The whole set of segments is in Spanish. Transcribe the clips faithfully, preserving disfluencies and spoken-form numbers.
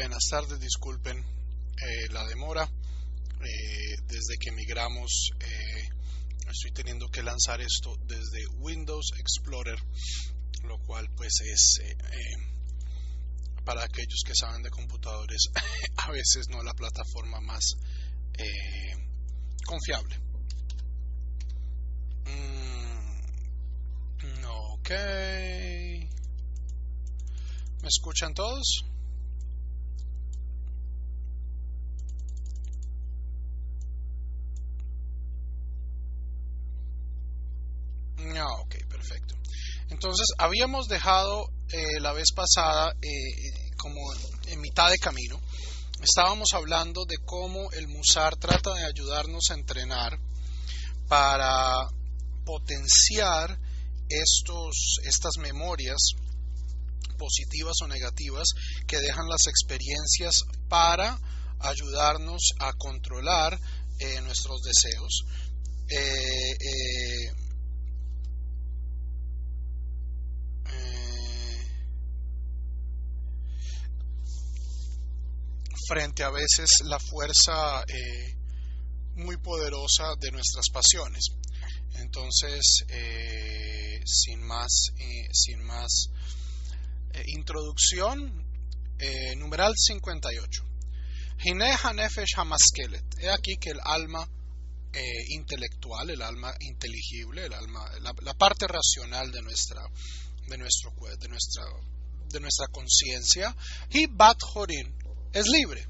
buenas tardes, disculpen eh, la demora. Eh, desde que migramos eh, estoy teniendo que lanzar esto desde Windows Explorer, lo cual pues es eh, eh, para aquellos que saben de computadores a veces no la plataforma más eh, confiable. Mm, ok, ¿me escuchan todos? No, ok, perfecto. Entonces habíamos dejado eh, la vez pasada eh, como en mitad de camino. Estábamos hablando de cómo el Musar trata de ayudarnos a entrenar para potenciar estos, estas memorias positivas o negativas que dejan las experiencias para ayudarnos a controlar eh, nuestros deseos. Eh, eh, frente a veces la fuerza eh, muy poderosa de nuestras pasiones. Entonces, eh, sin más, eh, sin más eh, introducción, eh, numeral cincuenta y ocho. Hineh hanefesh hamaskelet. He aquí que el alma eh, intelectual, el alma inteligible, el alma, la, la parte racional de nuestra, de nuestro de nuestra, de nuestra conciencia, hi bat horin, es libre.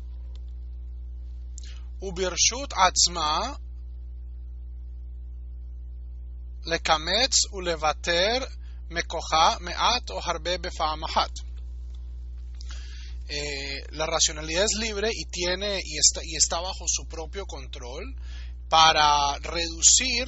Ubirshut atzma lekametz ulevater mekoha meat o harbe befa'amahat. La racionalidad es libre y tiene y está y está bajo su propio control para reducir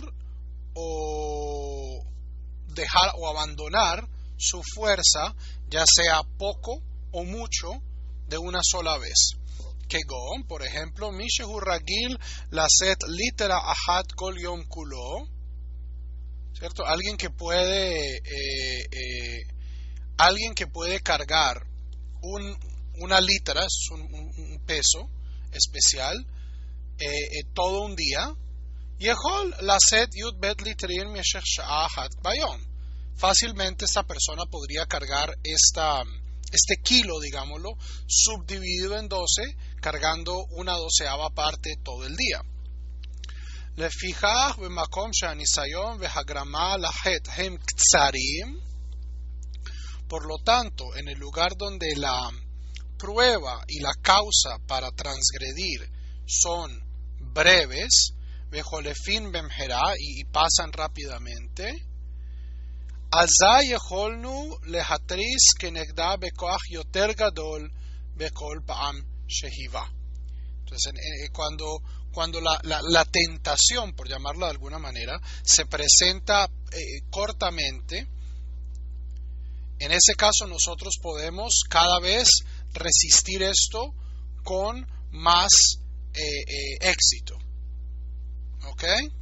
o dejar o abandonar su fuerza, ya sea poco o mucho, de una sola vez. Kegon, por ejemplo, Mishehu Ragil Laset Litera Ahat Kol Yom Kulo, ¿cierto? Alguien que puede eh, eh, alguien que puede cargar un, una litera, es un, un, un peso especial eh, eh, todo un día. Yehol Laset Yud Bet Literin Meshech Sha'ah Ahat Bayom. Fácilmente esta persona podría cargar esta este kilo, digámoslo, subdividido en doce, cargando una doceava parte todo el día. Lefichach b'makom she'anisayon v'hagrama lahet hem ktsarim. Por lo tanto, en el lugar donde la prueba y la causa para transgredir son breves, v'cholefin b'mhera, y pasan rápidamente, Azay yecholnu lehatris kenegda bekoach yoter gadol bekol pa'am shehiva. Entonces, eh, cuando, cuando la, la, la tentación, por llamarlo de alguna manera, se presenta eh, cortamente, en ese caso nosotros podemos cada vez resistir esto con más eh, eh, éxito. ¿Ok?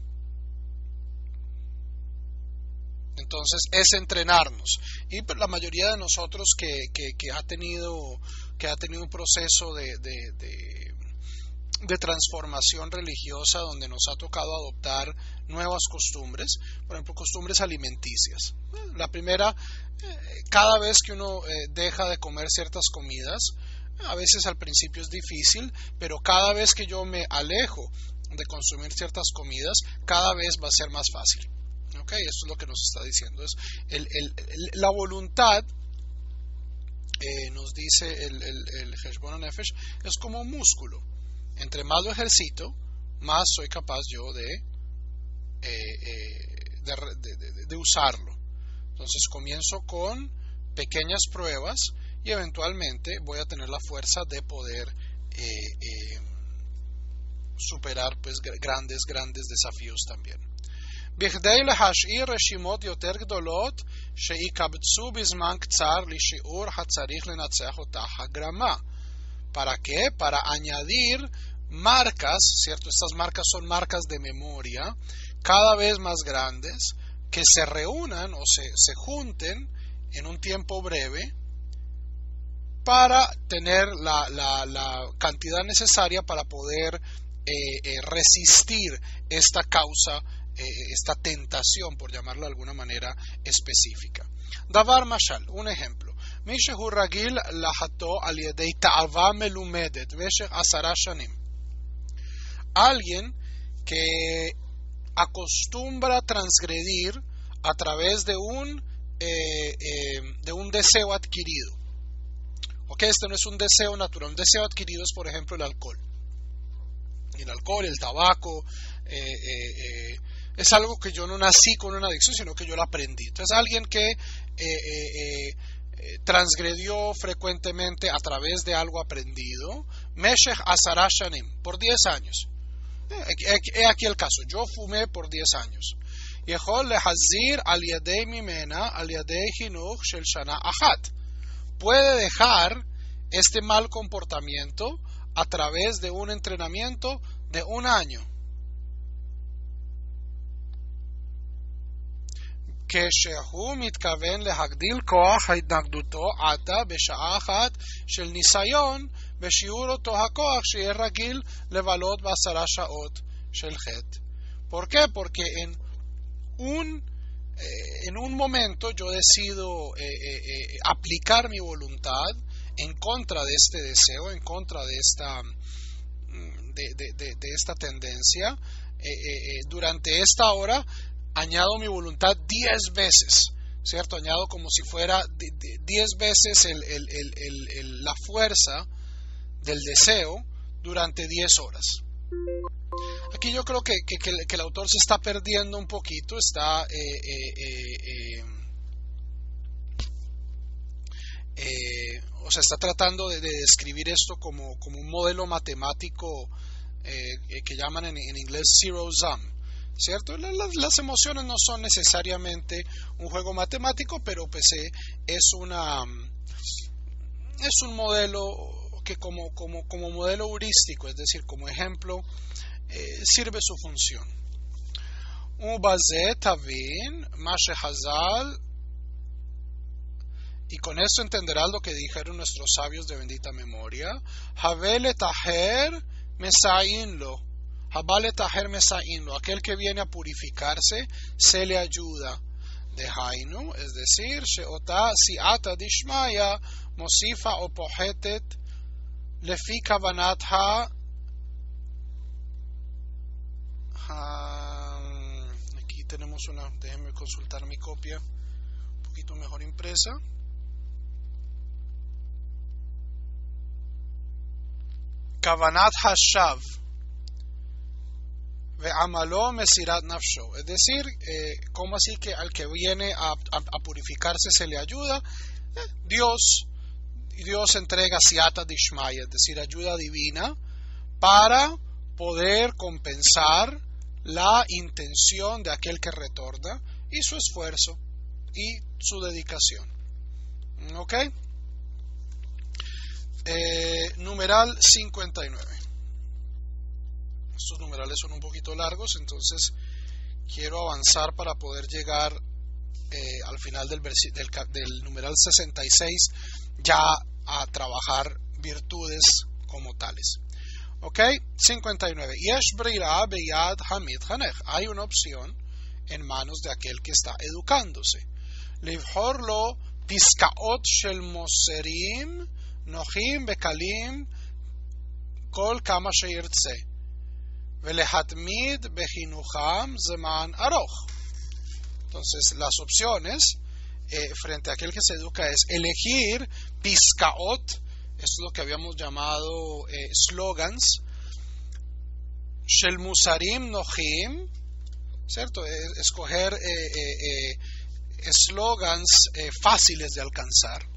Entonces es entrenarnos, y la mayoría de nosotros que, que, que ha tenido que ha tenido un proceso de, de, de, de transformación religiosa donde nos ha tocado adoptar nuevas costumbres, por ejemplo costumbres alimenticias. La primera, cada vez que uno deja de comer ciertas comidas, a veces al principio es difícil, pero cada vez que yo me alejo de consumir ciertas comidas, cada vez va a ser más fácil. Okay, esto es lo que nos está diciendo. Es el, el, el, la voluntad, eh, nos dice el, el, el Heshbon HaNefesh, es como un músculo. Entre más lo ejercito, más soy capaz yo de, eh, eh, de, de, de, de usarlo. Entonces comienzo con pequeñas pruebas y eventualmente voy a tener la fuerza de poder eh, eh, superar pues grandes, grandes desafíos también. בכדי להשאיר רשימות יותר גדולות שיקבצו בזמן קצר לשיעור הצריך לנצח אותה הגרמה. ¿Para qué? Para añadir marcas, ¿cierto? Estas marcas son marcas de memoria cada vez más grandes que se reúnan o se, se junten en un tiempo breve para tener la, la, la cantidad necesaria para poder eh, eh, resistir esta causa, eh, esta tentación, por llamarlo de alguna manera específica. Davar mashal, un ejemplo. מי שהוא רגיל לחטוא על ידי תאווה מלומדת במשך עשרה שנים. Alguien que acostumbra transgredir a través de un, eh, eh, de un deseo adquirido. Ok, este no es un deseo natural, un deseo adquirido es, por ejemplo, el alcohol. El alcohol, el tabaco, eh, eh, eh, es algo que yo no nací con una adicción, sino que yo lo aprendí. Entonces, alguien que eh, eh, eh, transgredió frecuentemente a través de algo aprendido, Meshech Asara Shanim, por diez años. He aquí el caso, yo fumé por diez años. Yehol lehazir al yadei mimena al yadei hinuch shel shana achat. Puede dejar este mal comportamiento a través de un entrenamiento de un año. כשהוא מתכוון להגדיל כוח התנגדותו עתה בשעה אחת של ניסיון בשיעור אותו הכוח שיהיה רגיל לבלות בעשרה שעות של חטא. ¿Por qué? Porque en un, eh, en un momento yo decido eh, eh, eh, aplicar mi voluntad en contra de este deseo, en contra de esta, de, de, de, de esta tendencia. Eh, eh, durante esta hora añado mi voluntad diez veces, ¿cierto? Añado como si fuera diez veces el, el, el, el, el, la fuerza del deseo durante diez horas. Aquí yo creo que, que, que el autor se está perdiendo un poquito, está eh, eh, eh, eh, eh, o sea, está tratando de, de describir esto como, como un modelo matemático eh, que llaman en, en inglés zero sum, ¿cierto? Las, las emociones no son necesariamente un juego matemático, pero pues eh, es una es un modelo que como, como, como modelo heurístico, es decir, como ejemplo, eh, sirve su función. Ubazé tavin mashe hazal, y con esto entenderás lo que dijeron nuestros sabios de bendita memoria. Havele taher mesainlo. Habale taher mesainlo. Aquel que viene a purificarse, se le ayuda. De Hainu, es decir, sheota siata dishmaya mosifa o pohetet lefi kavanat ha. Aquí tenemos una, déjenme consultar mi copia un poquito mejor impresa. Kavanat hashav ve amalo mesirat nafsho, es decir, eh, ¿cómo así que al que viene a, a, a purificarse se le ayuda? Eh, Dios, Dios entrega siata dishmaya, es decir, ayuda divina para poder compensar la intención de aquel que retorna y su esfuerzo y su dedicación. ¿Ok? Eh, numeral cincuenta y nueve. Estos numerales son un poquito largos, entonces quiero avanzar para poder llegar eh, al final del, del, del numeral sesenta y seis ya a trabajar virtudes como tales. Ok, cincuenta y nueve. Yesh brira beyad hamid hanech. Hay una opción en manos de aquel que está educándose. Livhorlo piskaot shel moserim nochim bekalim kol kama sheyirtze velehatmid behinucham zeman aroch. Entonces, las opciones eh, frente a aquel que se educa es elegir piskaot. Esto es lo que habíamos llamado eh, slogans. Shel musarim nochim, ¿cierto? Eh, escoger eh, eh, eh, slogans eh, fáciles de alcanzar.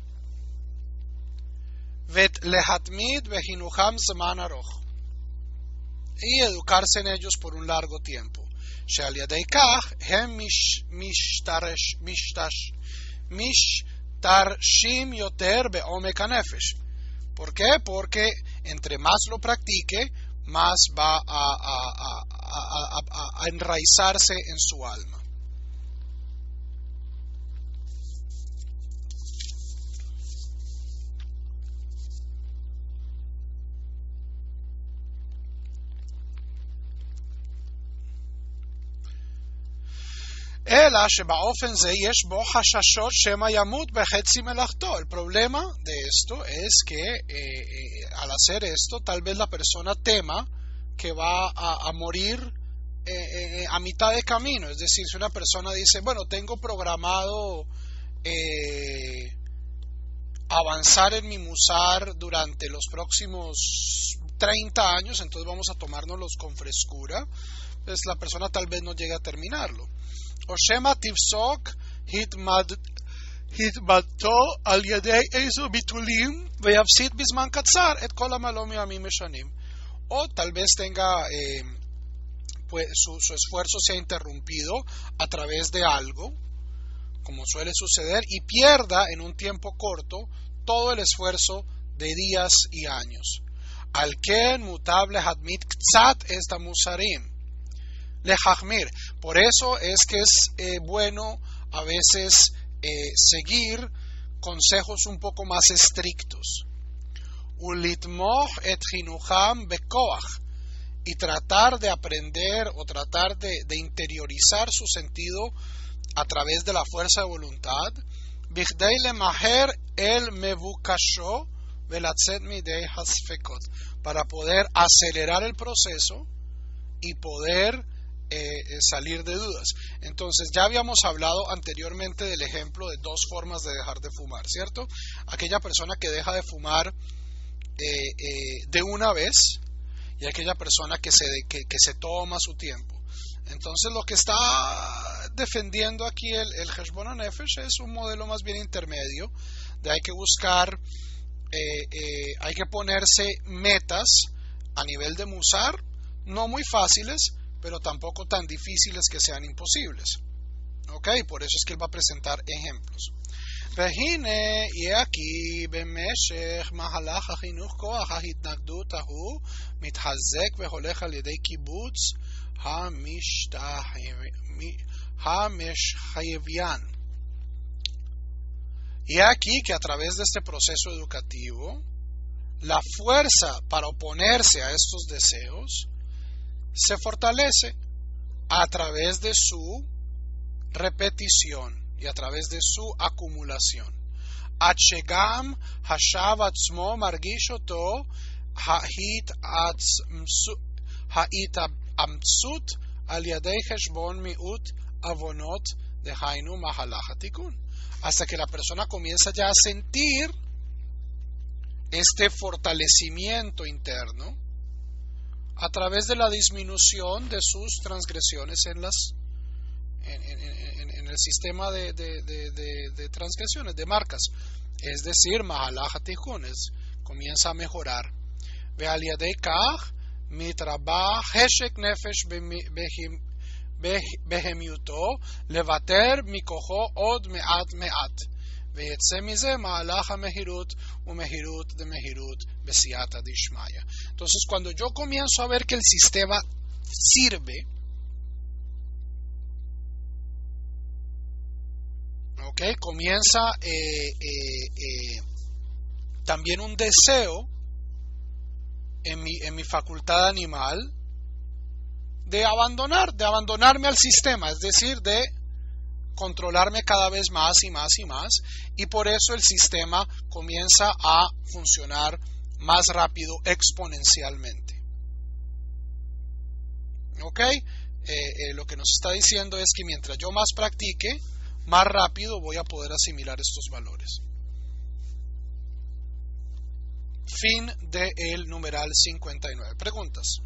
Vet lehatmid behinucham zeman aroch, y educarse en ellos por un largo tiempo. Sheal yadei kach hem mishtaresh mishtash mishtarshim yoter beomek hanefesh. ¿Por qué? Porque entre más lo practique, más va a, a, a, a, a, a enraizarse en su alma. אלא שבאופן זה יש בו חששות שמא ימות בחצי מלאכתו. El problema de esto es que eh, eh, al hacer esto tal vez la persona tema que va a, a morir eh, eh, a mitad de camino. Es decir, si una persona dice, bueno, tengo programado eh, avanzar en mi musar durante los próximos treinta años, entonces vamos a tomárnoslos con frescura, pues la persona tal vez no llegue a terminarlo. O shema tifsok hitmadto al yedei eizo bitulim veyafsid bizman katzar et kol hamalom yamim meshanim. O tal vez tenga eh, pues su, su esfuerzo sea interrumpido a través de algo, como suele suceder, y pierda en un tiempo corto todo el esfuerzo de días y años. Al ken mutable hadmit ktzat esta musarim lejachmir. Por eso es que es eh, bueno a veces eh, seguir consejos un poco más estrictos. Ulitmoch et chinucham bekoach, y tratar de aprender o tratar de, de interiorizar su sentido a través de la fuerza de voluntad. Bichdei lemaher el mevukasho velatzet midei hasfekot, para poder acelerar el proceso y poder Eh, salir de dudas. Entonces ya habíamos hablado anteriormente del ejemplo de dos formas de dejar de fumar, ¿cierto? Aquella persona que deja de fumar eh, eh, de una vez, y aquella persona que se, que, que se toma su tiempo. Entonces lo que está defendiendo aquí el, el Heshbon HaNefesh es un modelo más bien intermedio, de hay que buscar eh, eh, hay que ponerse metas a nivel de musar, no muy fáciles, pero tampoco tan difíciles que sean imposibles. Ok, por eso es que él va a presentar ejemplos. והנה יהיה כי במשך מהלך החינוך כוח ההתנגדות ההוא מתחזק והולך על ידי קיבוץ המשחייביין. Y aquí que a través de este proceso educativo, la fuerza para oponerse a estos deseos se fortalece a través de su repetición y a través de su acumulación. Achegam hashav atzmo margish oto ha'it-amtsut al yadei heshbon miut avonot dehainu mahalach hatikun. Hasta que la persona comienza ya a sentir este fortalecimiento interno a través de la disminución de sus transgresiones en las en, en, en, en el sistema de, de, de, de, de transgresiones, de marcas, es decir, mahalach hatikun, comienza a mejorar. Ve'al yadei kach mitrabah heshek nefesh behemiuto levater mikocho od me'at me'at ויצא מזה מהלך המהירות ומהירות דמהירות בסייעתא דשמיא. Entonces, cuando yo comienzo a ver que el sistema sirve, okay, comienza eh, eh, eh, también un deseo en mi, en mi facultad animal de abandonar, de abandonarme al sistema, es decir, de controlarme cada vez más y más y más, y por eso el sistema comienza a funcionar más rápido exponencialmente. ¿Ok? Eh, eh, lo que nos está diciendo es que mientras yo más practique, más rápido voy a poder asimilar estos valores. Fin del numeral cincuenta y nueve. ¿Preguntas?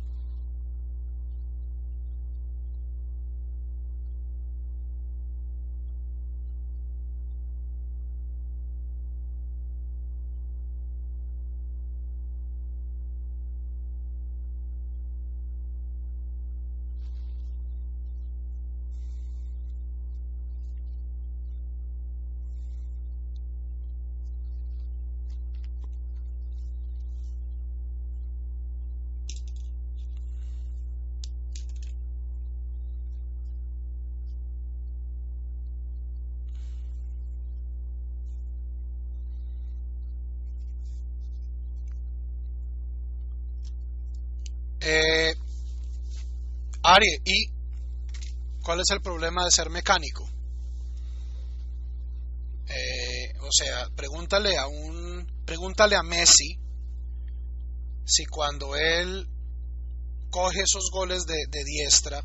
Eh, Ari, y ¿Cuál es el problema de ser mecánico? Eh, o sea, pregúntale a un, pregúntale a Messi si cuando él coge esos goles de, de diestra,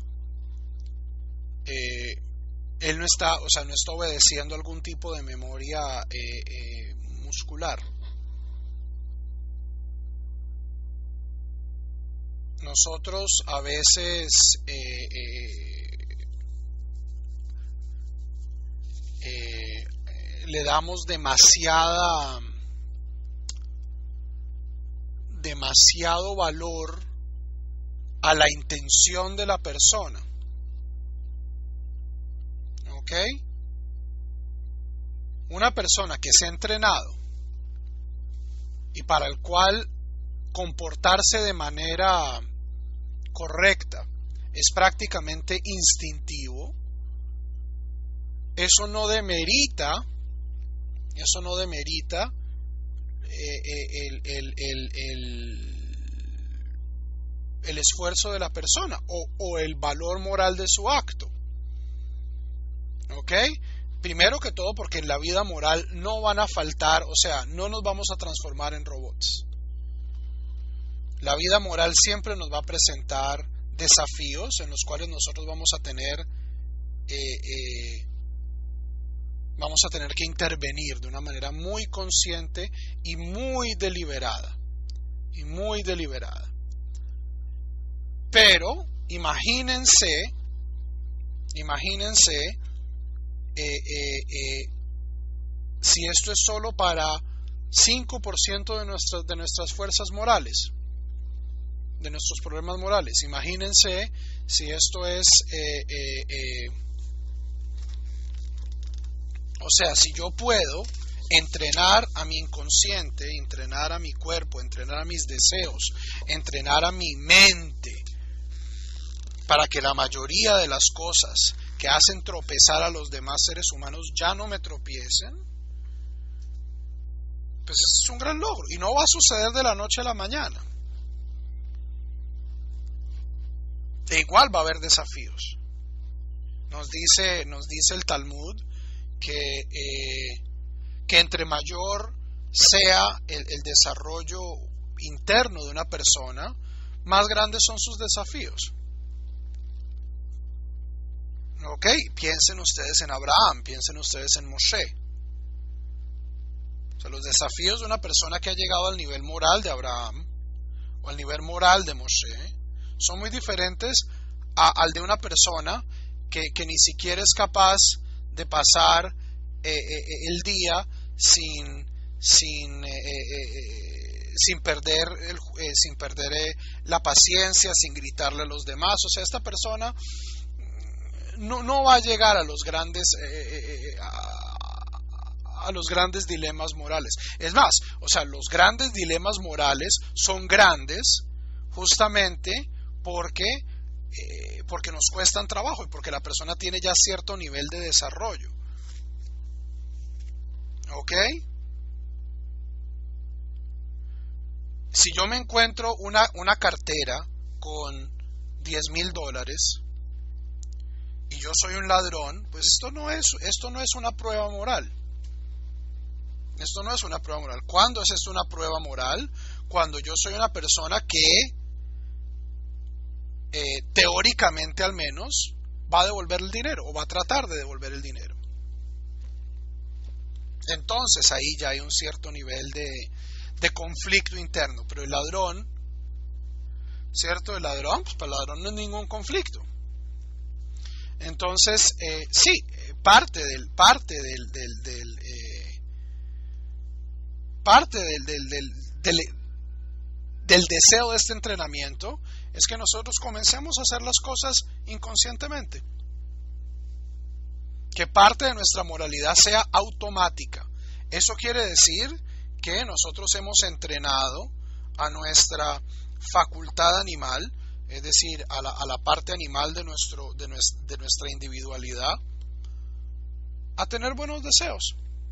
eh, él no está, o sea, no está obedeciendo algún tipo de memoria eh, eh, muscular. Nosotros a veces eh, eh, eh, le damos demasiada demasiado valor a la intención de la persona. ¿Ok? Una persona que se ha entrenado y para el cual comportarse de manera correcta es prácticamente instintivo, eso no demerita, eso no demerita eh, el, el, el, el, el esfuerzo de la persona o, o el valor moral de su acto. ¿Ok? Primero que todo porque en la vida moral no van a faltar, o sea, no nos vamos a transformar en robots. La vida moral siempre nos va a presentar desafíos en los cuales nosotros vamos a tener eh, eh, vamos a tener que intervenir de una manera muy consciente y muy deliberada y muy deliberada. Pero imagínense imagínense eh, eh, eh, si esto es solo para cinco por ciento de nuestras de nuestras fuerzas morales, de nuestros problemas morales. Imagínense si esto es eh, eh, eh, o sea, si yo puedo entrenar a mi inconsciente, entrenar a mi cuerpo, entrenar a mis deseos, entrenar a mi mente para que la mayoría de las cosas que hacen tropezar a los demás seres humanos ya no me tropiecen, pues es un gran logro y no va a suceder de la noche a la mañana. De igual va a haber desafíos. Nos dice, nos dice el Talmud que, eh, que entre mayor sea el, el desarrollo interno de una persona, más grandes son sus desafíos. Ok, piensen ustedes en Abraham, piensen ustedes en Moshe. O sea, los desafíos de una persona que ha llegado al nivel moral de Abraham o al nivel moral de Moshe son muy diferentes a, al de una persona que, que ni siquiera es capaz de pasar eh, eh, el día sin sin eh, eh, sin perder el, eh, sin perder eh, la paciencia, sin gritarle a los demás. O sea, esta persona no, no va a llegar a los grandes eh, eh, a, a los grandes dilemas morales. Es más, o sea, los grandes dilemas morales son grandes justamente porque eh, porque nos cuestan trabajo y porque la persona tiene ya cierto nivel de desarrollo. ¿Ok? Si yo me encuentro una, una cartera con diez mil dólares y yo soy un ladrón, pues esto no es, esto no es una prueba moral. Esto no es una prueba moral. ¿Cuándo es esto una prueba moral? Cuando yo soy una persona que eh, teóricamente al menos va a devolver el dinero o va a tratar de devolver el dinero. Entonces ahí ya hay un cierto nivel de, de conflicto interno. Pero el ladrón, ¿cierto? El ladrón, pues para el ladrón no es ningún conflicto. Entonces, eh, sí, parte del, parte del, del, del eh, parte del, del, del, del, del deseo de este entrenamiento es que nosotros comencemos a hacer las cosas inconscientemente. Que parte de nuestra moralidad sea automática. Eso quiere decir que nosotros hemos entrenado a nuestra facultad animal, es decir, a la, a la parte animal de, nuestro, de, nuestra, de nuestra individualidad, a tener buenos deseos.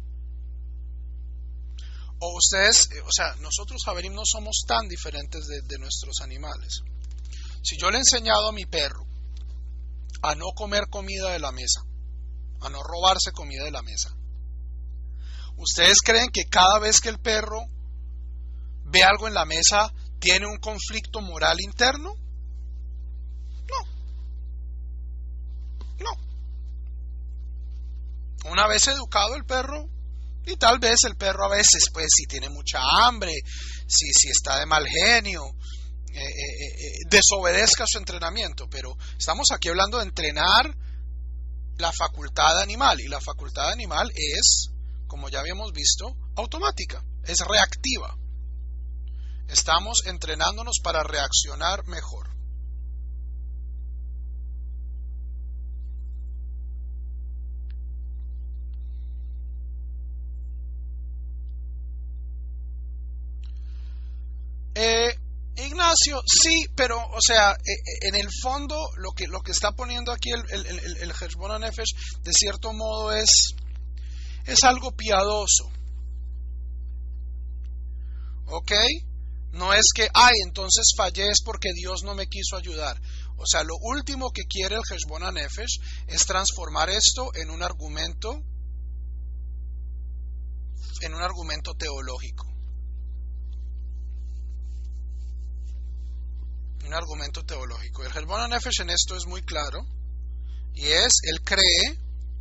O ustedes, o sea, nosotros, Javerim, no somos tan diferentes de, de nuestros animales. Si yo le he enseñado a mi perro a no comer comida de la mesa, a no robarse comida de la mesa. ¿Ustedes creen que cada vez que el perro ve algo en la mesa tiene un conflicto moral interno? No. No. Una vez educado el perro, y tal vez el perro a veces, pues si tiene mucha hambre, si, si está de mal genio, eh, eh, eh, desobedezca su entrenamiento, pero estamos aquí hablando de entrenar la facultad animal, y la facultad animal es, como ya habíamos visto, automática, es reactiva. Estamos entrenándonos para reaccionar mejor. Eh, Ignacio, sí, pero, o sea, eh, en el fondo lo que, lo que está poniendo aquí el, el, el, el Heshbon HaNefesh, de cierto modo, es, es algo piadoso. ¿Ok? No es que, ay, entonces fallé es porque Dios no me quiso ayudar. O sea, lo último que quiere el Heshbon HaNefesh es transformar esto en un argumento, en un argumento teológico. Un argumento teológico. El Heshbon HaNefesh en esto es muy claro, y es, él cree,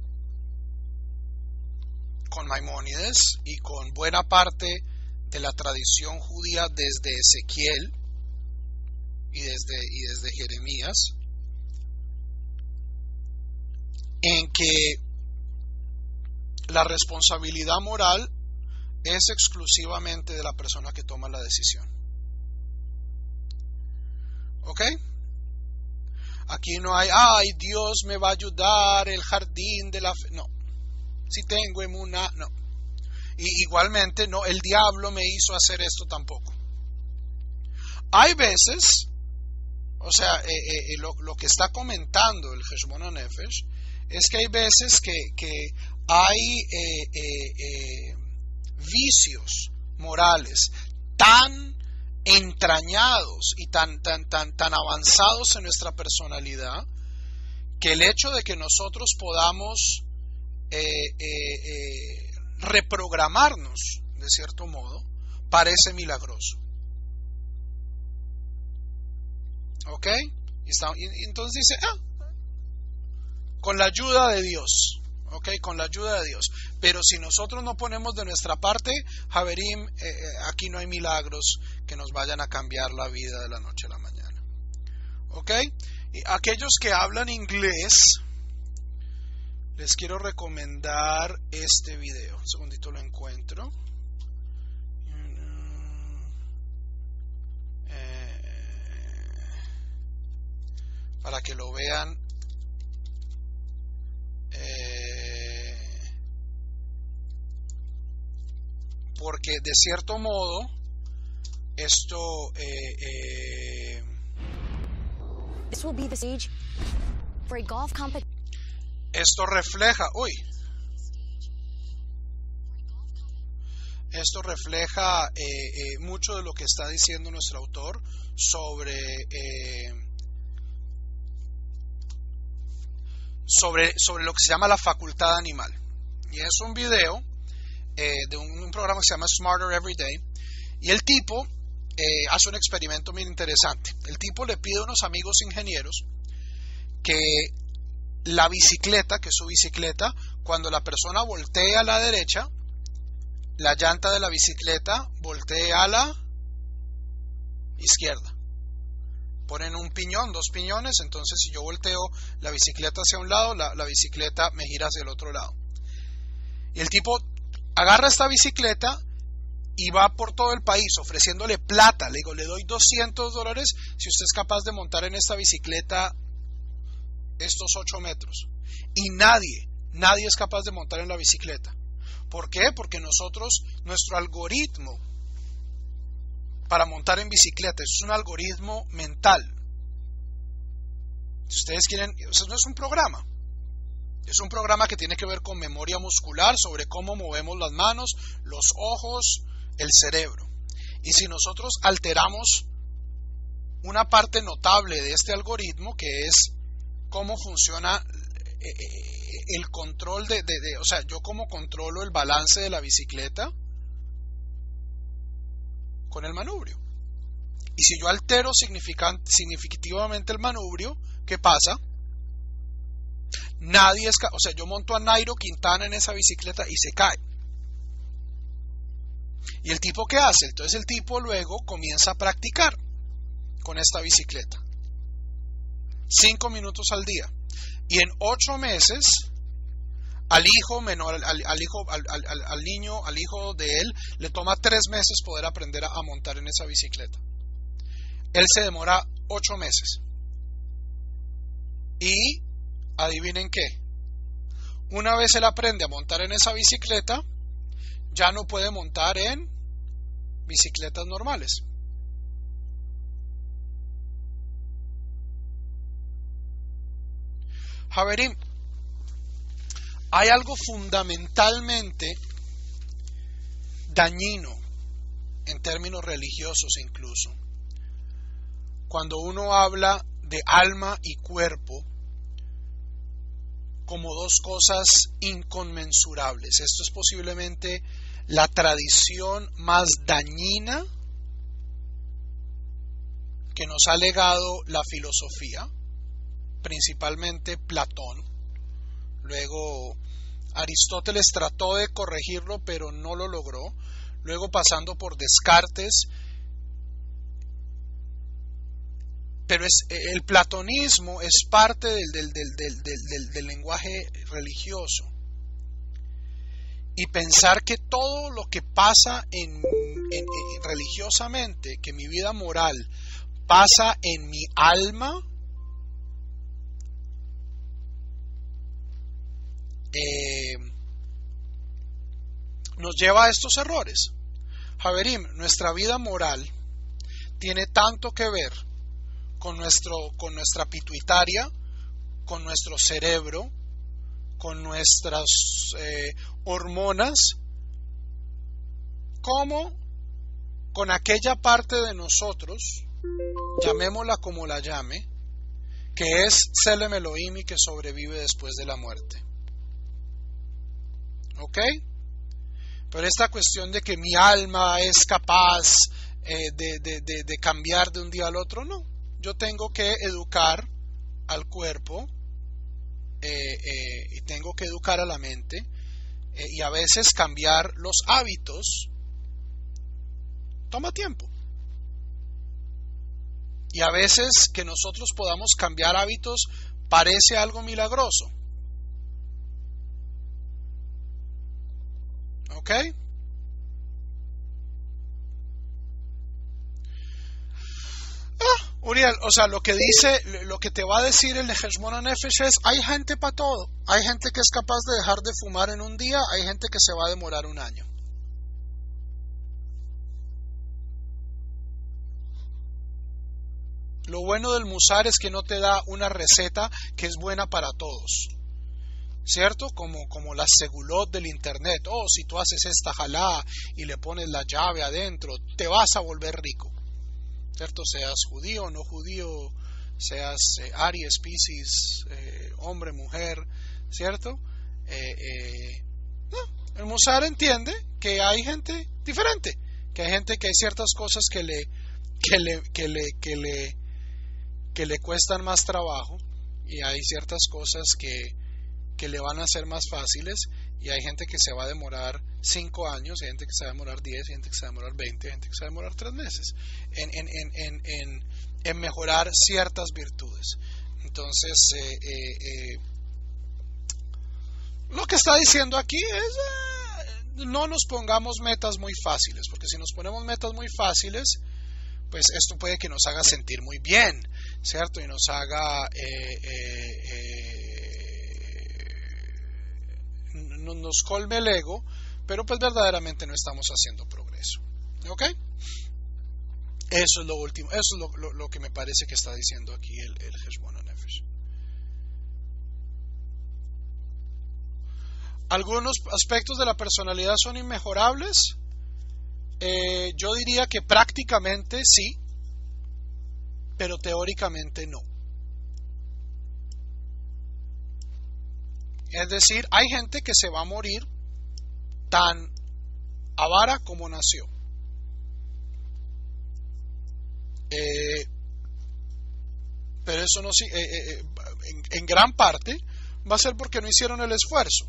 con Maimónides y con buena parte de la tradición judía desde Ezequiel y desde, y desde Jeremías, en que la responsabilidad moral es exclusivamente de la persona que toma la decisión. ¿Ok? Aquí no hay, ay, Dios me va a ayudar, el jardín de la fe. No. Si tengo emuná, no. Y igualmente, no, el diablo me hizo hacer esto tampoco. Hay veces, o sea, eh, eh, lo, lo que está comentando el Heshbon HaNefesh es que hay veces que, que hay eh, eh, eh, vicios morales tan entrañados y tan, tan, tan, tan avanzados en nuestra personalidad, que el hecho de que nosotros podamos eh, eh, eh, reprogramarnos de cierto modo parece milagroso. ¿Ok? Y, está, y, y entonces dice, ah, con la ayuda de Dios. ¿Ok? Con la ayuda de Dios. Pero si nosotros no ponemos de nuestra parte, Javerim, eh, aquí no hay milagros que nos vayan a cambiar la vida de la noche a la mañana. ¿Ok? Y aquellos que hablan inglés, les quiero recomendar este video. Un segundito lo encuentro. Eh, para que lo vean. Eh, porque de cierto modo esto eh, eh, This will be the stage for a golf competition. Esto refleja, uy, esto refleja eh, eh, mucho de lo que está diciendo nuestro autor sobre eh, sobre sobre lo que se llama la facultad animal. Y es un video eh, de un, un programa que se llama Smarter Every Day, y el tipo eh, hace un experimento muy interesante. El tipo le pide a unos amigos ingenieros que la bicicleta, que es su bicicleta, cuando la persona voltee a la derecha, la llanta de la bicicleta voltee a la izquierda. Ponen un piñón, dos piñones, entonces si yo volteo la bicicleta hacia un lado, la, la bicicleta me gira hacia el otro lado. Y el tipo agarra esta bicicleta y va por todo el país ofreciéndole plata. Le digo, le doy doscientos dólares si usted es capaz de montar en esta bicicleta estos ocho metros. Y nadie, nadie es capaz de montar en la bicicleta. ¿Por qué? Porque nosotros, nuestro algoritmo para montar en bicicleta es un algoritmo mental. Si ustedes quieren, eso no es un programa. Es un programa que tiene que ver con memoria muscular, sobre cómo movemos las manos, los ojos, el cerebro. Y si nosotros alteramos una parte notable de este algoritmo, que es cómo funciona eh, el control de, de, de, o sea, yo cómo controlo el balance de la bicicleta con el manubrio. Y si yo altero significativamente el manubrio, ¿qué pasa? Nadie es, o sea, yo monto a Nairo Quintana en esa bicicleta y se cae. ¿Y el tipo qué hace? Entonces el tipo luego comienza a practicar con esta bicicleta. Cinco minutos al día. Y en ocho meses, al hijo menor, al, al hijo, al, al, al niño, al hijo de él, le toma tres meses poder aprender a, a montar en esa bicicleta. Él se demora ocho meses. Y adivinen qué. Una vez él aprende a montar en esa bicicleta, ya no puede montar en bicicletas normales. Javerín, hay algo fundamentalmente dañino en términos religiosos incluso, cuando uno habla de alma y cuerpo como dos cosas inconmensurables. Esto es posiblemente la tradición más dañina que nos ha legado la filosofía, principalmente Platón. Luego Aristóteles trató de corregirlo, pero no lo logró. Luego pasando por Descartes. Pero es, el platonismo es parte del, del, del, del, del, del lenguaje religioso. Y pensar que todo lo que pasa en, en, en, religiosamente, que mi vida moral pasa en mi alma, eh, nos lleva a estos errores. Javerim, nuestra vida moral tiene tanto que ver con, nuestro, con nuestra pituitaria, con nuestro cerebro, con nuestras eh, hormonas, como con aquella parte de nosotros, llamémosla como la llame, que es Selem Elohim y que sobrevive después de la muerte. ¿Ok? Pero esta cuestión de que mi alma es capaz eh, de, de, de, de cambiar de un día al otro, no. Yo tengo que educar al cuerpo eh, eh, y tengo que educar a la mente eh, y a veces cambiar los hábitos toma tiempo. Y a veces que nosotros podamos cambiar hábitos parece algo milagroso. ¿Ok? Ah, Uriel, o sea, lo que dice, lo que te va a decir el Heshbon HaNefesh es, hay gente para todo. Hay gente que es capaz de dejar de fumar en un día, hay gente que se va a demorar un año. Lo bueno del Musar es que no te da una receta que es buena para todos. ¿Cierto? Como, como la segulot del internet. Oh, si tú haces esta jalá y le pones la llave adentro, te vas a volver rico. ¿Cierto? Seas judío o no judío, seas eh, Aries, Piscis, eh, hombre, mujer, ¿cierto? Eh, eh, no, el Musar entiende que hay gente diferente, que hay gente que hay ciertas cosas que le, que le, que le, que le, que le cuestan más trabajo y hay ciertas cosas que que le van a ser más fáciles y hay gente que se va a demorar cinco años, hay gente que se va a demorar diez, hay gente que se va a demorar veinte, hay gente que se va a demorar tres meses en, en, en, en, en, en mejorar ciertas virtudes. Entonces eh, eh, eh, lo que está diciendo aquí es eh, no nos pongamos metas muy fáciles, porque si nos ponemos metas muy fáciles, pues esto puede que nos haga sentir muy bien, ¿cierto? Y nos haga eh, eh, eh, nos colme el ego, pero pues verdaderamente no estamos haciendo progreso. ¿Ok? Eso es lo último, eso es lo, lo, lo que me parece que está diciendo aquí el, el Heshbon HaNefesh. ¿Algunos aspectos de la personalidad son inmejorables? Eh, yo diría que prácticamente sí, pero teóricamente no. Es decir, hay gente que se va a morir tan avara como nació. Eh, pero eso no eh, eh, en, en gran parte va a ser porque no hicieron el esfuerzo.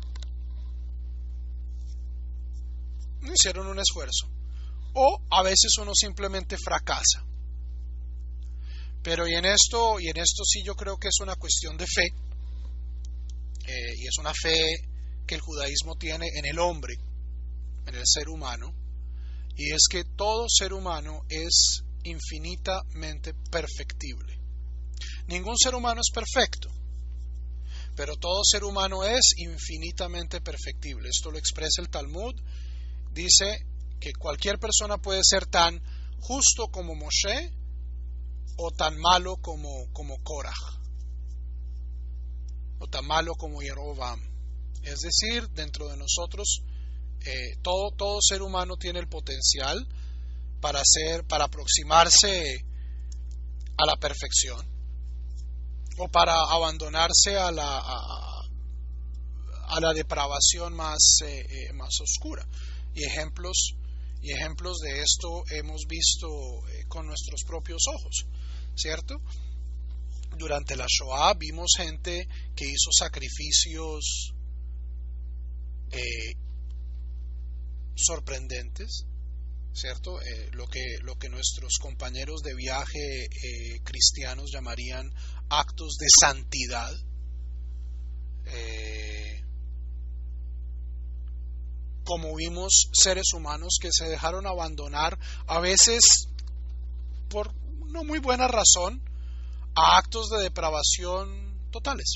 No hicieron un esfuerzo. O a veces uno simplemente fracasa. Pero y en esto, y en esto sí yo creo que es una cuestión de fe. Eh, y es una fe que el judaísmo tiene en el hombre, en el ser humano. Y es que todo ser humano es infinitamente perfectible. Ningún ser humano es perfecto, pero todo ser humano es infinitamente perfectible. Esto lo expresa el Talmud. Dice que cualquier persona puede ser tan justo como Moshe o tan malo como, como Korah, o tan malo como Jeroboam. Es decir, dentro de nosotros eh, todo, todo ser humano tiene el potencial para ser, para aproximarse a la perfección o para abandonarse a la, a, a la depravación más, eh, eh, más oscura. Y ejemplos, y ejemplos de esto hemos visto eh, con nuestros propios ojos, ¿cierto? Durante la Shoah vimos gente que hizo sacrificios eh, sorprendentes, ¿cierto? Eh, lo que, lo que nuestros compañeros de viaje eh, cristianos llamarían actos de santidad. Eh, como vimos seres humanos que se dejaron abandonar, a veces por no muy buena razón, a actos de depravación totales.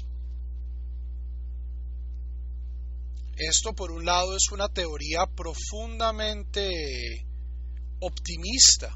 Esto, por un lado, es una teoría profundamente optimista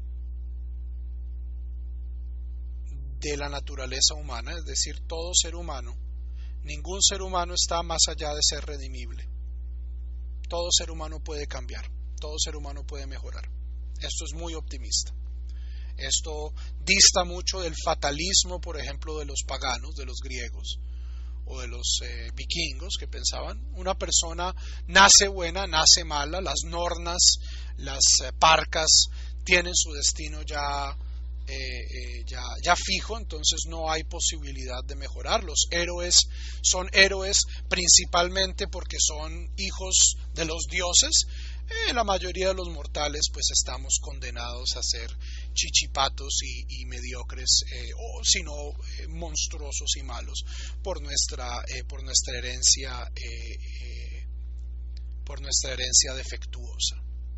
de la naturaleza humana, es decir, todo ser humano, ningún ser humano está más allá de ser redimible. Todo ser humano puede cambiar, todo ser humano puede mejorar. Esto es muy optimista. Esto dista mucho del fatalismo, por ejemplo, de los paganos, de los griegos o de los eh, vikingos, que pensaban una persona nace buena, nace mala, las nornas, las eh, parcas tienen su destino ya, eh, eh, ya, ya fijo, entonces no hay posibilidad de mejorar. Los héroes son héroes principalmente porque son hijos de los dioses. Eh, la mayoría de los mortales pues estamos condenados a ser chichipatos y, y mediocres, eh, o si no eh, monstruosos y malos por nuestra eh, por nuestra herencia eh, eh, por nuestra herencia defectuosa.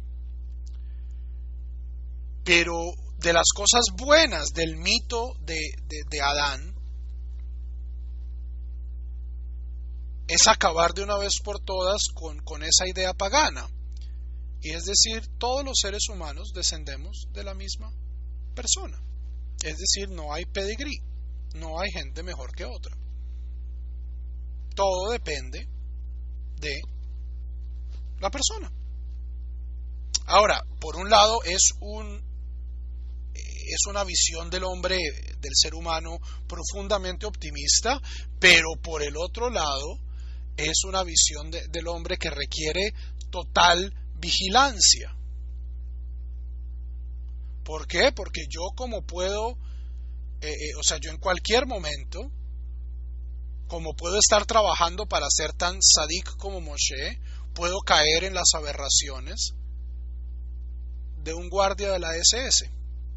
Pero de las cosas buenas del mito de, de, de Adán es acabar de una vez por todas con, con esa idea pagana. Y es decir, todos los seres humanos descendemos de la misma persona. Es decir, no hay pedigrí, no hay gente mejor que otra. Todo depende de la persona. Ahora, por un lado es un es una visión del hombre, del ser humano profundamente optimista, pero por el otro lado es una visión de, del hombre que requiere total vigilancia. ¿Por qué? Porque yo como puedo, eh, eh, o sea, yo en cualquier momento, como puedo estar trabajando para ser tan sadik como Moshe, puedo caer en las aberraciones de un guardia de la ese ese.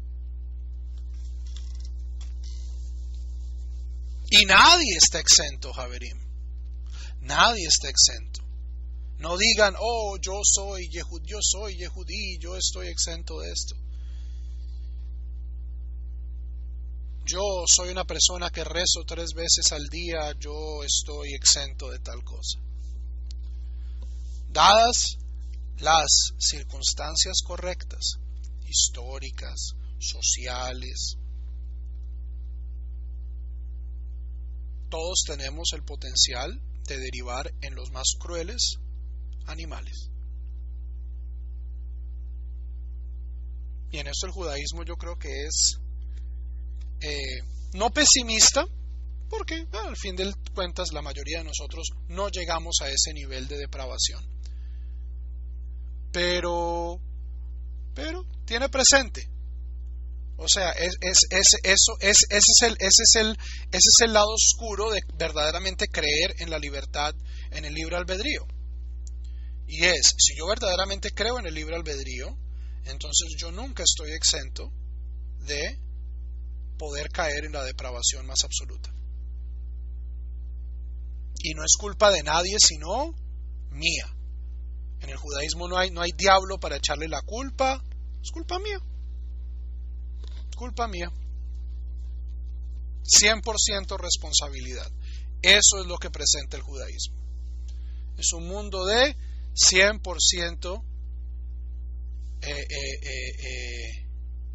Y nadie está exento, Javerim. Nadie está exento. No digan, oh, yo soy Yehud, yo soy Yehudí, yo estoy exento de esto. Yo soy una persona que rezo tres veces al día, yo estoy exento de tal cosa. Dadas las circunstancias correctas, históricas, sociales, todos tenemos el potencial de derivar en los más crueles animales. Y en esto el judaísmo yo creo que es eh, no pesimista, Porque bueno, al fin de cuentas la mayoría de nosotros no llegamos a ese nivel de depravación. Pero, pero tiene presente. O sea, es, es, es, eso, es, ese, es el, ese, es el, ese es el lado oscuro de verdaderamente creer en la libertad, en el libre albedrío. Y es, si yo verdaderamente creo en el libre albedrío, entonces yo nunca estoy exento de poder caer en la depravación más absoluta. Y no es culpa de nadie sino mía. En el judaísmo no hay, no hay diablo para echarle la culpa, es culpa mía. Culpa mía. cien por ciento responsabilidad. Eso es lo que presenta el judaísmo. Es un mundo de cien por ciento eh, eh, eh, eh,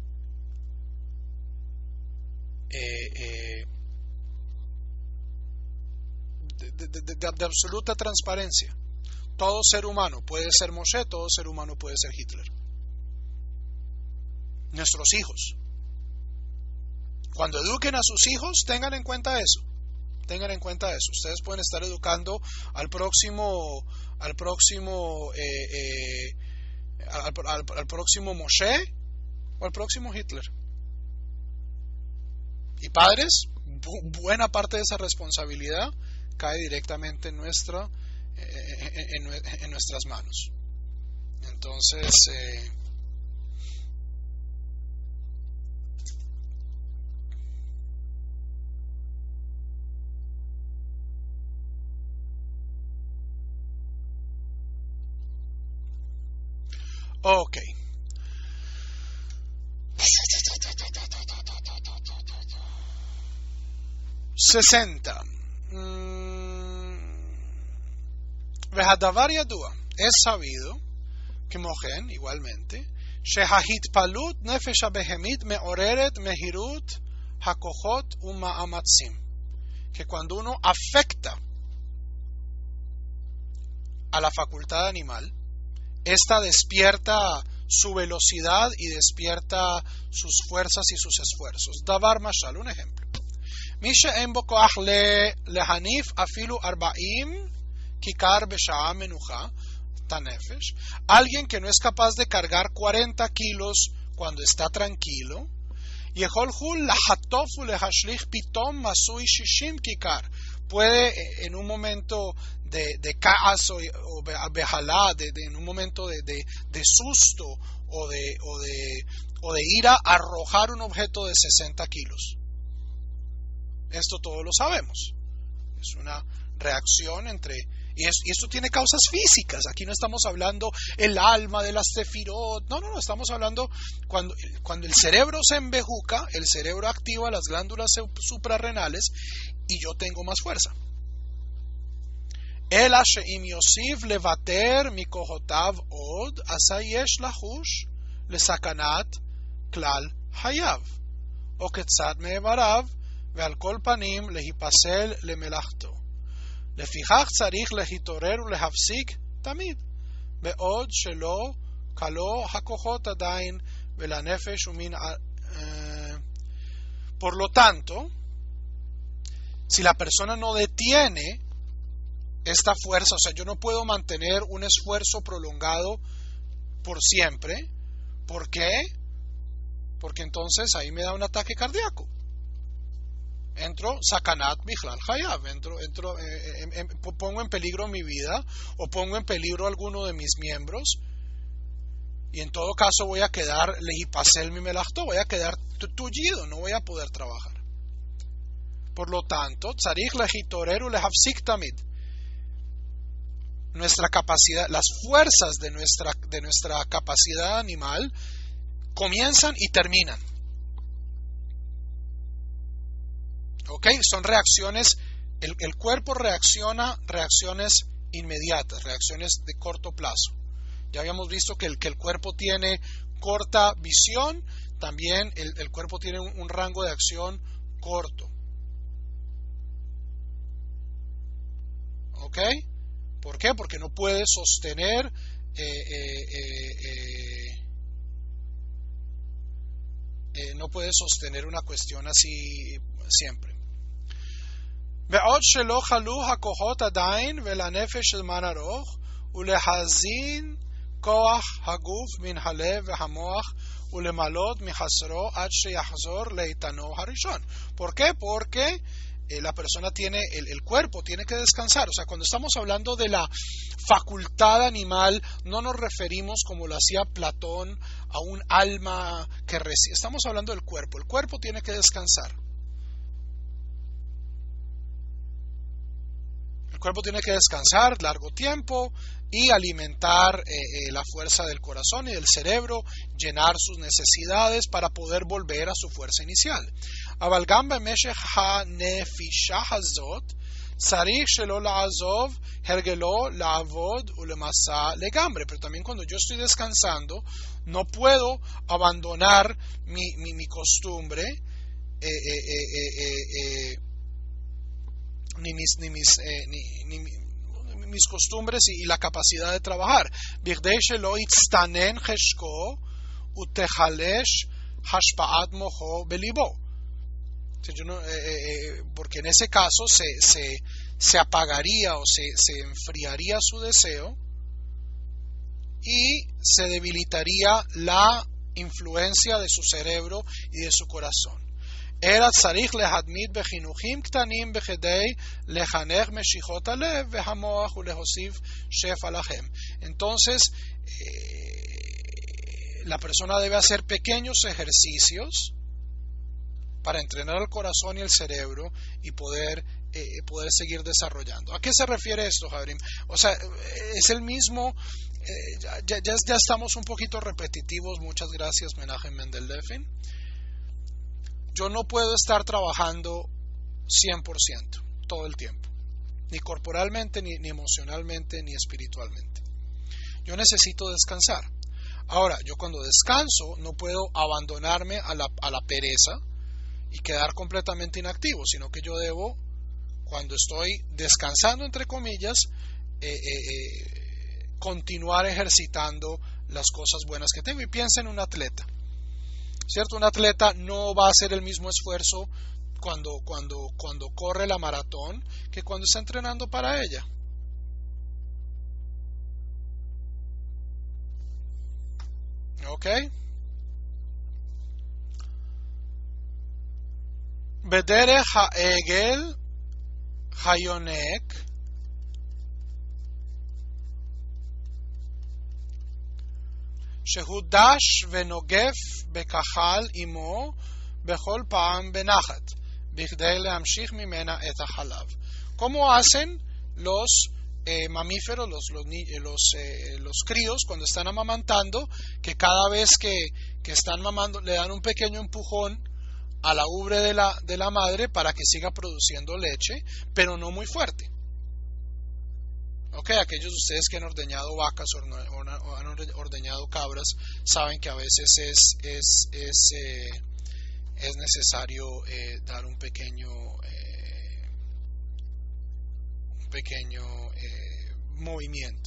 eh, eh, de, de, de, de, de absoluta transparencia. Todo ser humano puede ser Moshe, todo ser humano puede ser Hitler. Nuestros hijos. Cuando eduquen a sus hijos, tengan en cuenta eso. Tengan en cuenta eso. Ustedes pueden estar educando al próximo, al próximo, eh, eh, al, al, al próximo Moshe o al próximo Hitler. Y padres, bu buena parte de esa responsabilidad cae directamente en nuestra, eh, en, en, en nuestras manos. Entonces. Eh, Ok. sesenta. והדבר ידוע, es sabido, כמו כן, igualmente, שההתפעלות נפש הבהמית מעוררת מהירות הכוחות ומאמצים. Que cuando uno afecta a la facultad animal, esta despierta su velocidad y despierta sus fuerzas y sus esfuerzos. Davar mashal, un ejemplo. Misha en bo koach le lehanif afilu arbaim kikar beshaa menucha tanefesh. Alguien que no es capaz de cargar cuarenta kilos cuando está tranquilo. Yehol hul lahatofu lehashlich pitom masui shishim kikar. Puede en un momento de, de caos o, o bejalá, de, de, en un momento de, de, de susto o de, o, de, o de ira, arrojar un objeto de sesenta kilos. Esto todos lo sabemos. Es una reacción entre... Y, es, y esto tiene causas físicas. Aquí no estamos hablando el alma de las sefirot. No, no, no. Estamos hablando cuando, cuando el cerebro se embejuca, el cerebro activa las glándulas suprarrenales y yo tengo más fuerza. אלא שאם יוסיף לוותר מכוחותיו עוד, עשה יש לחוש לסכנת כלל חייו, או כצד מאיבריו, ועל כל פנים להיפסל למלאכתו. לפיכך צריך להתעורר ולהפסיק תמיד, בעוד שלא כלו הכוחות עדיין ולנפש ומן... Eh, por lo tanto, si la persona no detiene esta fuerza, o sea, yo no puedo mantener un esfuerzo prolongado por siempre. ¿Por qué? Porque entonces ahí me da un ataque cardíaco. Entro sakanat bichlal hayav, entro, entro, eh, eh, eh, pongo en peligro mi vida o pongo en peligro alguno de mis miembros y en todo caso voy a quedar lehipasel mi melachto, voy a quedar tullido, no voy a poder trabajar. Por lo tanto, tzarich lehitoreru lehafsik tamid. Nuestra capacidad, las fuerzas de nuestra, de nuestra capacidad animal comienzan y terminan. ¿Ok? Son reacciones, el, el cuerpo reacciona reacciones inmediatas, reacciones de corto plazo. Ya habíamos visto que el, que el cuerpo tiene corta visión, también el, el cuerpo tiene un, un rango de acción corto. ¿Ok? ¿Por qué? Porque no puede sostener eh, eh, eh, eh, eh, no puede sostener una cuestión así siempre. בעוד שלא חלו הכוחות עדיין ולנפש זמן ארוך ולהזין כוח הגוף מן הלב והמוח ולמלות מחסרו עד שיחזור לאיתנו הראשון. ¿Por qué? Porque eh, la persona tiene, el, el cuerpo tiene que descansar. O sea, cuando estamos hablando de la facultad animal, no nos referimos, como lo hacía Platón, a un alma que reside. Estamos hablando del cuerpo. El cuerpo tiene que descansar. El cuerpo tiene que descansar largo tiempo y alimentar eh, eh, la fuerza del corazón y del cerebro, llenar sus necesidades para poder volver a su fuerza inicial. אבל גם במשך הנפישה הזאת צריך שלא לעזוב הרגלו לעבוד ולמסע לגמרי. Pero también cuando yo estoy descansando no puedo abandonar mi, mi, mi costumbre eh, eh, eh, eh, eh, ni mis ni mis eh, ni, ni mis costumbres y, y la capacidad de trabajar. בכדי שלא יצטנן חשקו ותחלש השפעת מוחו בליבו. Yo no, eh, eh, porque en ese caso se, se, se apagaría o se, se enfriaría su deseo y se debilitaría la influencia de su cerebro y de su corazón. אלא צריך להדמיד בחינוכים קטנים בכדי לחנך משיכות הלב והמוח ולהוסיף שפע לחם. Entonces, eh, la persona debe hacer pequeños ejercicios para entrenar el corazón y el cerebro y poder, eh, poder seguir desarrollando. ¿A qué se refiere esto, Jabrim? O sea, es el mismo, eh, ya, ya, ya estamos un poquito repetitivos. Muchas gracias, Menachem Mendel-Levin. Yo no puedo estar trabajando cien por ciento todo el tiempo, ni corporalmente, ni, ni emocionalmente, ni espiritualmente. Yo necesito descansar. Ahora, yo cuando descanso no puedo abandonarme a la, a la pereza y quedar completamente inactivo, sino que yo debo, cuando estoy descansando, entre comillas, eh, eh, eh, continuar ejercitando las cosas buenas que tengo. Y piensa en un atleta, ¿cierto? Un atleta no va a hacer el mismo esfuerzo cuando, cuando, cuando corre la maratón que cuando está entrenando para ella. ¿Ok? בדרך העגל היונק שהוא דש ונוגף בכחל עמו בכל פעם בנחת בכדי להמשיך ממנה את החלב. ¿Cómo hacen los eh, mamíferos, los, los, los, eh, los críos cuando están amamantando? Que cada vez que, que están mamando le dan un pequeño empujón a la ubre de la, de la madre para que siga produciendo leche, pero no muy fuerte. Ok, aquellos de ustedes que han ordeñado vacas o han ordeñado cabras saben que a veces es, es, es, eh, es necesario eh, dar un pequeño, eh, un pequeño eh, movimiento.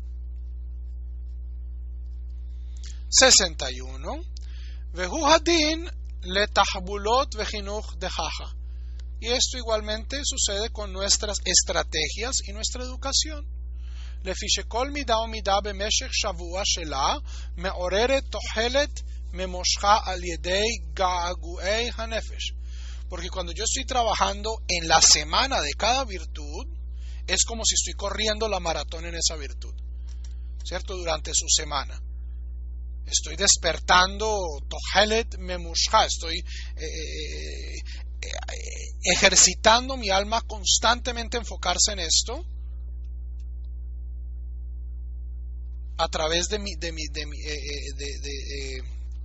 sesenta y uno. והוא הדין לתחבולות וחינוך דחחה. Y esto igualmente sucede con nuestras estrategias y nuestra educación. לפי שכל מידה ומידה במשך שבוע שלה מעוררת תוחלת ממושכה על ידי געגועי הנפש. Porque cuando yo estoy trabajando en la semana de cada virtud, es como si estoy corriendo la maratón en esa virtud, ¿cierto? Durante su semana. Estoy despertando tohelet memushha, estoy eh, eh, eh, ejercitando mi alma constantemente a enfocarse en esto a través de mi de mi de mi eh, de, de, eh,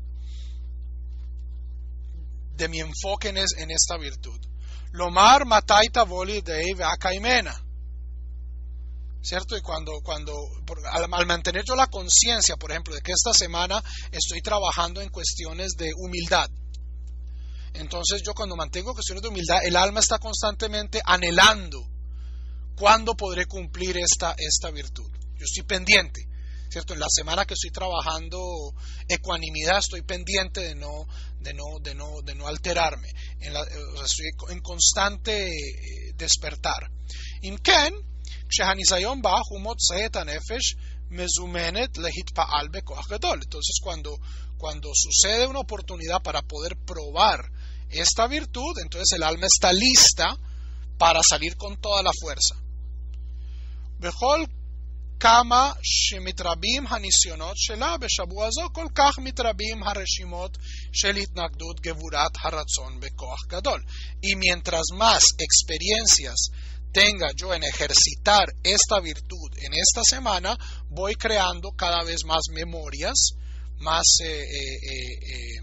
de mi enfoque en, es, en esta virtud. Lomar matai tavoli dei ve'akaimena. ¿Cierto? Y cuando, cuando al, al mantener yo la conciencia, por ejemplo, de que esta semana estoy trabajando en cuestiones de humildad, entonces yo cuando mantengo cuestiones de humildad, el alma está constantemente anhelando cuándo podré cumplir esta, esta virtud. Yo estoy pendiente, ¿cierto? En la semana que estoy trabajando ecuanimidad, estoy pendiente de no, de no, de no, de no alterarme. en la, o sea, estoy en constante eh, despertar. Imken, כשהניסיון בא הוא מוצא את הנפש מזומנת להתפעל בכוח גדול. Entonces cuando, cuando sucede una oportunidad para poder probar esta virtud, entonces el alma está lista para salir con toda la fuerza. בכל כמה שמתרבים הניסיונות שלה בשבוע זו, כל כך מתרבים הרשימות של התנגדות גבורת הרצון בכוח גדול. Y mientras más experiencias tenga yo en ejercitar esta virtud en esta semana, voy creando cada vez más memorias, más, eh, eh, eh, eh,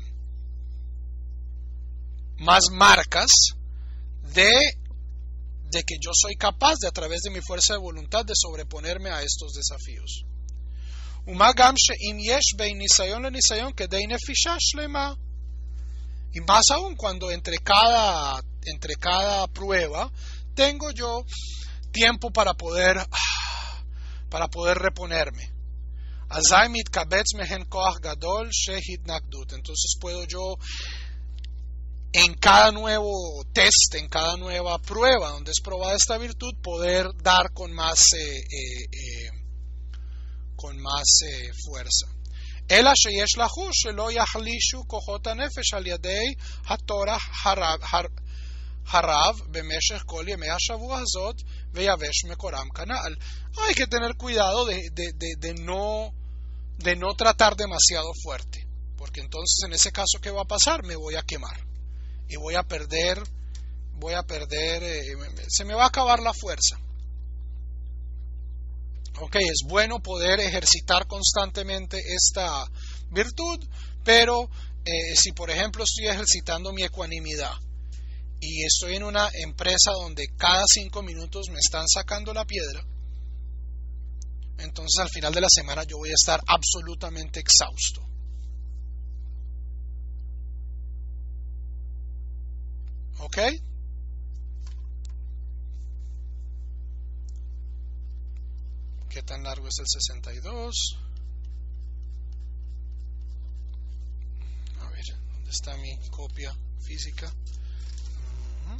más marcas de, de que yo soy capaz de, a través de mi fuerza de voluntad, de sobreponerme a estos desafíos. ומה גם שאם יש בין ניסיון לניסיון כדי נפישה שלמה. Y más aún cuando entre cada, entre cada prueba tengo yo tiempo para poder para poder reponerme. אזי מתקבץ מהן כוח גדול שהתנגדות. Entonces puedo yo en cada nuevo test, en cada nueva prueba donde es probada esta virtud, poder dar con más eh, eh, eh, con más eh, fuerza. אלא שיש לחוש שלא יחלישו כוחות הנפש על ידי התורה הרב, הר, הרב במשך כל ימי השבוע הזאת ויבש מקורם כנ"ל. Hay que tener cuidado de, de, de, de, no, de no tratar demasiado fuerte, porque entonces en ese caso ¿qué va a pasar? Me voy a quemar y voy a perder, voy a perder, eh, se me va a acabar la fuerza. Ok, es bueno poder ejercitar constantemente esta virtud, pero eh, si por ejemplo estoy ejercitando mi ecuanimidad y estoy en una empresa donde cada cinco minutos me están sacando la piedra, entonces al final de la semana yo voy a estar absolutamente exhausto. ¿Ok? ¿Qué tan largo es el sesenta y dos? A ver, ¿dónde está mi copia física? Uh-huh.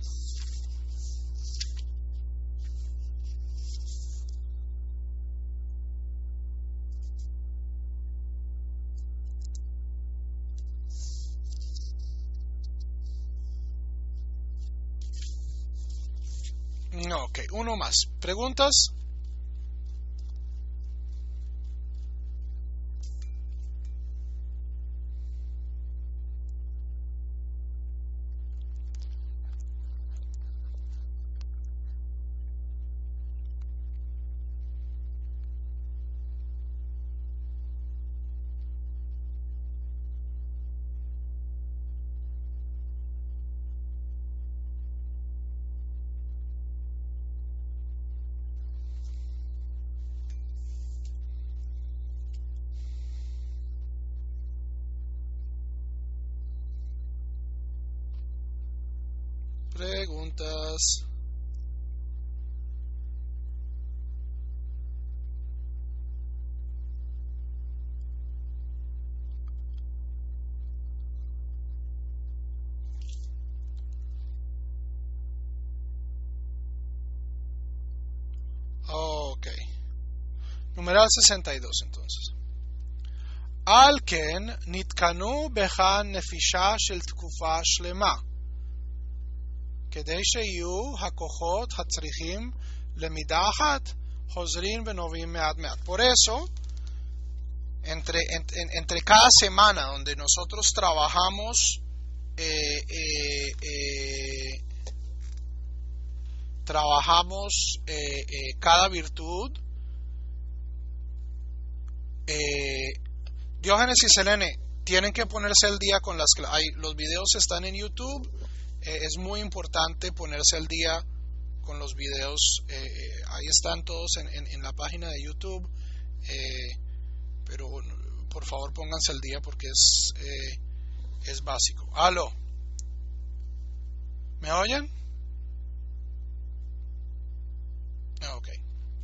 No, ok, uno más. ¿Preguntas? Preguntas. Ok. Numeral sesenta y dos entonces. על כן נתקנו בך נפישה של תקופה שלמה. כדי שיהיו הכוחות הצריכים למידה אחת, חוזרים ונובעים מעט מעט. Por eso, entre, en, entre cada semana donde nosotros trabajamos eh, eh, eh, trabajamos eh, eh, cada virtud, eh, Diógenes y Selene tienen que ponerse al día con las clases. Los videos están en YouTube. Eh, es muy importante ponerse al día con los videos. Eh, eh, ahí están todos en, en, en la página de YouTube. Eh, pero por favor pónganse al día porque es, eh, es básico. ¿Aló? ¿Me oyen? Ah, ok.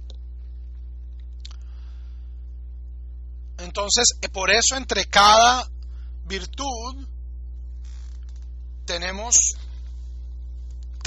Entonces, por eso entre cada virtud tenemos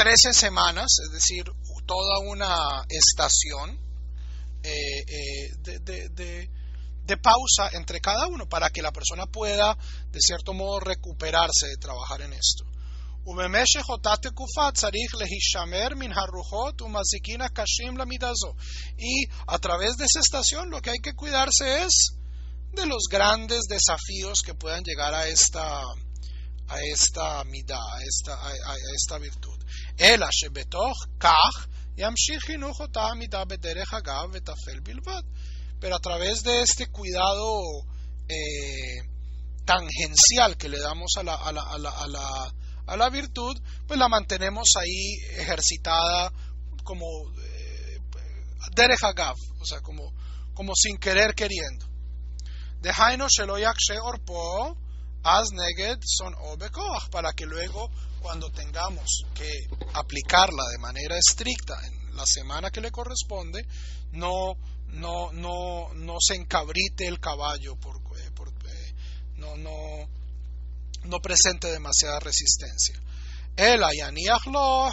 trece semanas, es decir, toda una estación eh, eh, de, de, de, de pausa entre cada uno para que la persona pueda, de cierto modo, recuperarse de trabajar en esto. ובמשך אותה תקופה צריך להישמר מן הרוחות ומזיקים הקשים למידה זו. Y a través de esa estación lo que hay que cuidarse es de los grandes desafíos que puedan llegar a esta a esta midah, a esta, a, a, a esta virtud. אלא שבתוך כך ימשיך חינוך אותה המידה בדרך אגב וטפל בלבד. Pero a través de este cuidado eh, tangencial que le damos a la, a la, a la, a la a la virtud, pues la mantenemos ahí ejercitada como eh, derech agav, o sea, como, como sin querer queriendo. Dejaino shelo yakshe orpo az neged son o bekoach, para que luego cuando tengamos que aplicarla de manera estricta en la semana que le corresponde, no no no no se encabrite el caballo por, eh, por eh, no no no presente demasiada resistencia. El ayaniach lo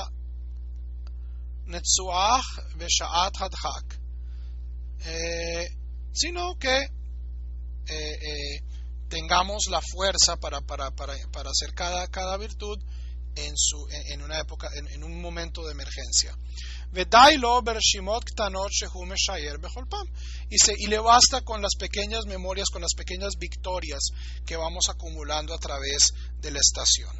netzuach beshaat hadhak, sino que eh, eh, tengamos la fuerza para para para para hacer cada cada virtud en su en, en una época en, en un momento de emergencia. Y, se, y le basta con las pequeñas memorias, con las pequeñas victorias que vamos acumulando a través de la estación.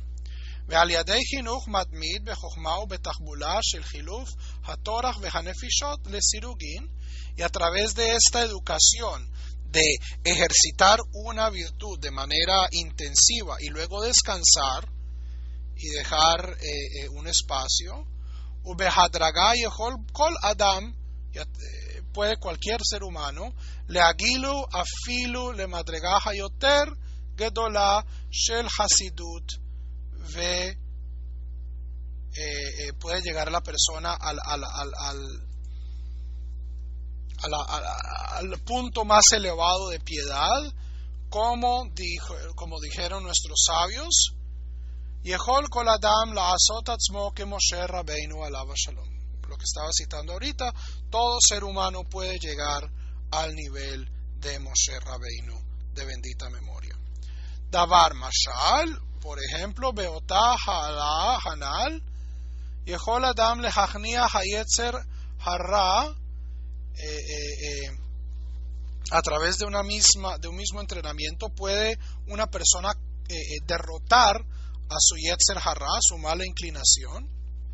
Y a través de esta educación de ejercitar una virtud de manera intensiva y luego descansar y dejar eh, eh, un espacio, ובהדרגה יכול כל אדם, puede cualquier ser humano, להגילו אפילו למדרגה היותר גדולה של חסידות, ו puede llegar a la persona al, al, al, al, al, al, al punto más elevado de piedad, como, dijo, como dijeron nuestros sabios, Yehol kol adam la'asot atzmo que Moshe Rabbeinu alav shalom. Lo que estaba citando ahorita, todo ser humano puede llegar al nivel de Moshe Rabbeinu, de bendita memoria. Davar mashal, por ejemplo, beotah hala hanal, Yehol adam lehachnia hayetzer harra, eh, eh, eh, a través de una misma, de un mismo entrenamiento puede una persona eh, eh, derrotar a su yetzer harra, su mala inclinación,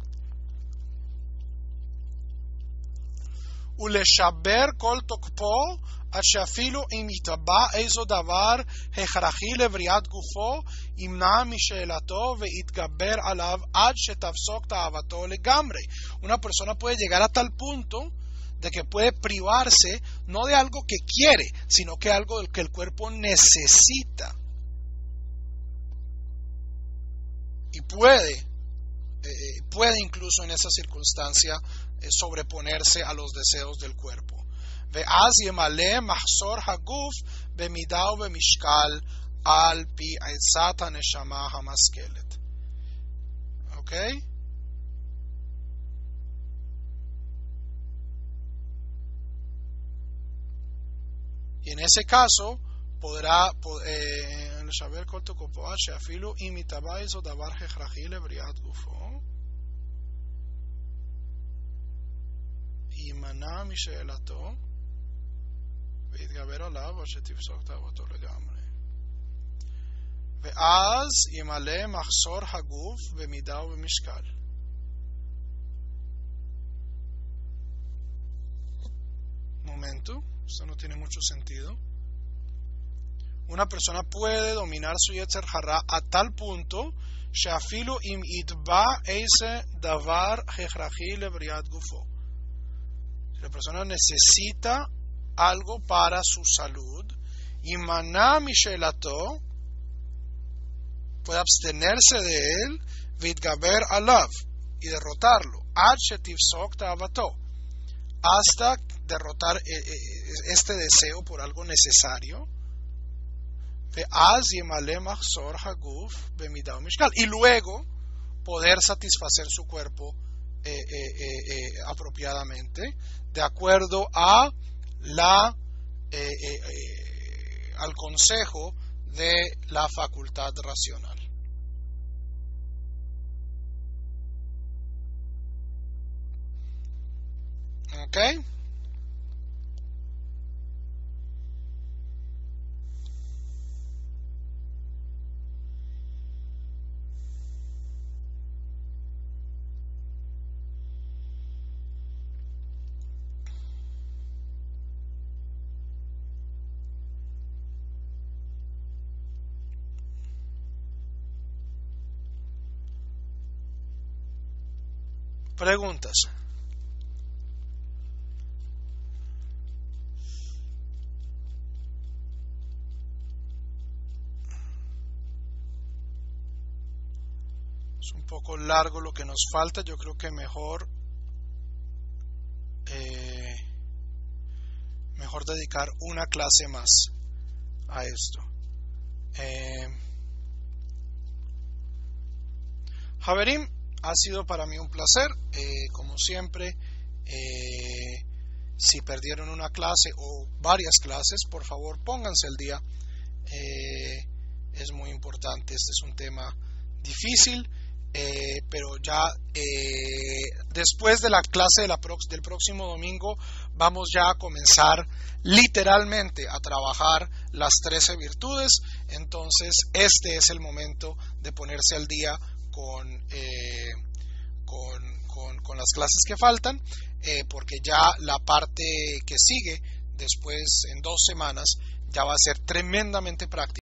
uleshaber kol tokpo עד שאפילו אם יתבע איזו דבר הכרחי לבריאת גופו, ימנע משאלתו ויתגבר עליו עד שתפסוק תאוותו לגמרי. Una persona puede llegar a tal punto de que puede privarse no de algo que quiere, sino que algo que el cuerpo necesita. Y puede, eh, puede incluso en esa circunstancia eh, sobreponerse a los deseos del cuerpo. ואז ימלא מחסור הגוף במידה ובמשקל על פי עצת הנשמה המשכלת. אוקיי? Y en ese caso podrá לשבר כל תוקפו עד שאפילו אם יתבע איזו דבר הכרחי לבריאת גופו יימנע משאלתו ויתגבר עליו עד שתפסוק תאוותו לגמרי. ואז ימלא מחסור הגוף במידה ובמשקל. Momento, esto no tiene mucho sentido. Una persona puede dominar su yetzer hara a tal punto שאפילו אם יתבע איזה דבר הכרחי לבריאת גופו. Si la persona necesita algo para su salud, יימנע משאלתו, puede abstenerse de él, ויתגבר עליו, y derrotarlo, עד שתפסוק תאוותו, hasta derrotar este deseo por algo necesario. ואז ימלא מחסור הגוף במידה ומשקל, y luego poder satisfacer su cuerpo eh, eh, eh, eh, apropiadamente, de acuerdo a la eh, eh, eh, al consejo de la facultad racional. ¿Ok? Preguntas. Es un poco largo lo que nos falta. Yo creo que mejor eh, mejor dedicar una clase más a esto. Eh, Javerim, ha sido para mí un placer. Eh, como siempre, eh, si perdieron una clase o varias clases, por favor pónganse al día. Eh, es muy importante. Este es un tema difícil. Eh, pero ya eh, después de la clase de la prox- del próximo domingo vamos ya a comenzar literalmente a trabajar las trece virtudes. Entonces este es el momento de ponerse al día con, eh, con, con, con las clases que faltan, eh, porque ya la parte que sigue después en dos semanas ya va a ser tremendamente práctica.